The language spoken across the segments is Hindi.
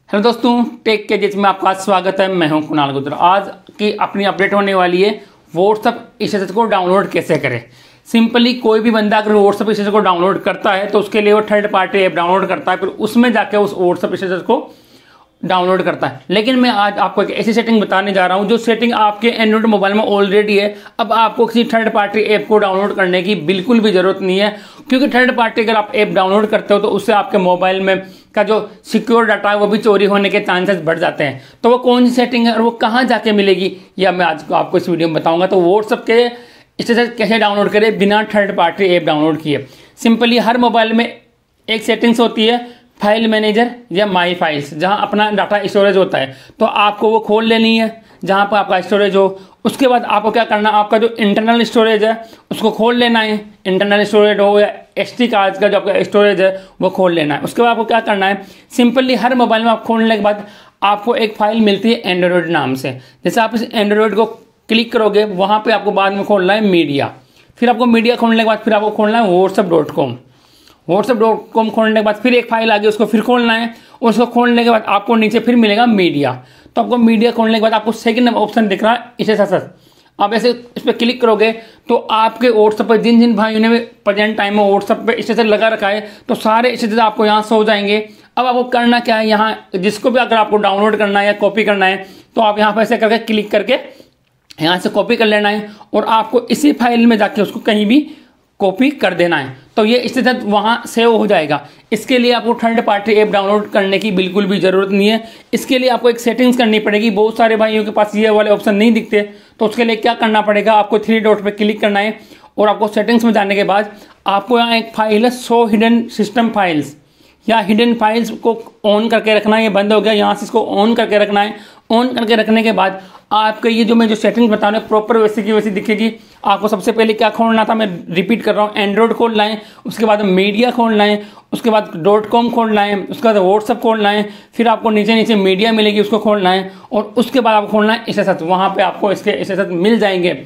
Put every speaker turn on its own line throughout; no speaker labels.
हेलो दोस्तों, टेक के जिसमें आपका स्वागत है। मैं हूं कुणाल गुजर। आज की अपनी अपडेट होने वाली है व्हाट्सएप स्टेटस को डाउनलोड कैसे करें। सिंपली कोई भी बंदा अगर व्हाट्सएप स्टेटस को डाउनलोड करता है तो उसके लिए वो थर्ड पार्टी ऐप डाउनलोड करता है, फिर उसमें जाके उस व्हाट्सएप स्टेटस को डाउनलोड करता है। लेकिन मैं आज आपको एक ऐसी सेटिंग बताने जा रहा हूं जो सेटिंग आपके एंड्रॉइड मोबाइल में ऑलरेडी है। अब आपको किसी थर्ड पार्टी ऐप को डाउनलोड करने की बिल्कुल भी जरूरत नहीं है, क्योंकि थर्ड पार्टी अगर आप ऐप डाउनलोड करते हो तो उससे आपके मोबाइल में का जो सिक्योर डाटा है वो भी चोरी होने के चांसेस बढ़ जाते हैं। तो वो कौन सी सेटिंग है और वो कहाँ जाके मिलेगी, यह मैं आज आपको इस वीडियो में बताऊंगा। तो व्हाट्सएप के स्टेटस कैसे डाउनलोड करें बिना थर्ड पार्टी ऐप डाउनलोड किए। सिंपली हर मोबाइल में एक सेटिंग्स होती है, फाइल मैनेजर या माई फाइल्स, जहां अपना डाटा स्टोरेज होता है। तो आपको वो खोल लेनी है जहां पर आपका स्टोरेज हो। उसके बाद आपको क्या करना है, आपका जो इंटरनल स्टोरेज है उसको खोल लेना है। इंटरनल स्टोरेज हो या SD कार्ड का जो आपका स्टोरेज है वो खोल लेना है। उसके बाद आपको क्या करना है, सिंपली हर मोबाइल में आप खोलने के बाद आपको एक फाइल मिलती है एंड्रॉयड नाम से। जैसे आप इस एंड्रॉयड को क्लिक करोगे वहां पर आपको बाद में खोलना है मीडिया। फिर आपको मीडिया खोलने के बाद फिर आपको खोलना है whatsapp.com। whatsapp.com खोलने के बाद फिर एक फाइल आ गई, उसको फिर खोलना है। उसको खोलने के बाद आपको नीचे फिर मिलेगा मीडिया। तो आपको मीडिया खोलने के बाद आपको सेकंड ऑप्शन दिख रहा है स्टेटस। आप ऐसे इस पर क्लिक करोगे तो आपके व्हाट्सएप पर जिन जिन भाइयों ने प्रेजेंट टाइम में व्हाट्सएप पे स्टेटस लगा रखा है तो सारे स्टेटस आपको यहाँ शो हो जाएंगे। अब आपको करना क्या है, यहाँ जिसको भी अगर आपको डाउनलोड करना है या कॉपी करना है तो आप यहाँ पर ऐसे करके क्लिक करके यहाँ से कॉपी कर लेना है और आपको इसी फाइल में जाके उसको कहीं भी कॉपी कर देना है। तो ये स्टेटस वहाँ सेव हो जाएगा। इसके लिए आपको थर्ड पार्टी ऐप डाउनलोड करने की बिल्कुल भी ज़रूरत नहीं है। इसके लिए आपको एक सेटिंग्स करनी पड़ेगी। बहुत सारे भाइयों के पास ये वाले ऑप्शन नहीं दिखते, तो उसके लिए क्या करना पड़ेगा, आपको 3 डॉट पे क्लिक करना है और आपको सेटिंग्स में जाने के बाद आपको यहाँ एक फाइल है शो हिडन सिस्टम फाइल्स, या हिडन फाइल्स को ऑन करके रखना है। ये बंद हो गया, यहाँ से इसको ऑन करके रखना है। ऑन करके रखने के बाद आपके ये जो मैं जो सेटिंग बता रहा हूँ प्रॉपर वैसे की वैसी दिखेगी। आपको सबसे पहले क्या खोलना था, मैं रिपीट कर रहा हूँ, एंड्रॉइड खोलना है, उसके बाद मीडिया खोलना है, उसके बाद .com खोलना है, उसके बाद व्हाट्सएप खोलना है, फिर आपको नीचे नीचे मीडिया मिलेगी उसको खोलना है और उसके बाद आपको खोलना है स्टेटस। वहाँ पर आपको इसके स्टेटस मिल जाएंगे।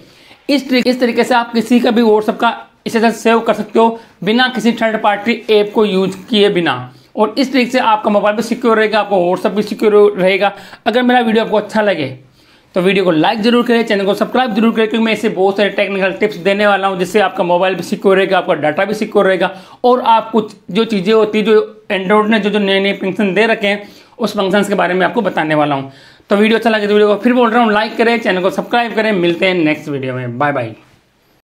इस तरीके से आप किसी का भी व्हाट्सएप का स्टेटस सेव कर सकते हो बिना किसी थर्ड पार्टी ऐप को यूज किए बिना। और इस तरीके से आपका मोबाइल भी सिक्योर रहेगा, आपको व्हाट्सएप भी सिक्योर रहेगा। अगर मेरा वीडियो आपको अच्छा लगे तो वीडियो को लाइक जरूर करें, चैनल को सब्सक्राइब जरूर करें, क्योंकि मैं इससे बहुत सारे टेक्निकल टिप्स देने वाला हूं जिससे आपका मोबाइल भी सिक्योर रहेगा, आपका डाटा भी सिक्योर रहेगा और आप कुछ जो चीज़ें होती है जो एंड्रॉइड ने जो नए नए फंक्शन दे रखे हैं उस फंक्शन के बारे में आपको बताने वाला हूँ। तो वीडियो अच्छा लगे तो वीडियो को फिर बोल रहा हूँ लाइक करें, चैनल को सब्सक्राइब करें। मिलते हैं नेक्स्ट वीडियो में। Bye bye.